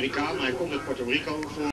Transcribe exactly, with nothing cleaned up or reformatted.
Amerikaan, maar hij komt uit Puerto Rico voor.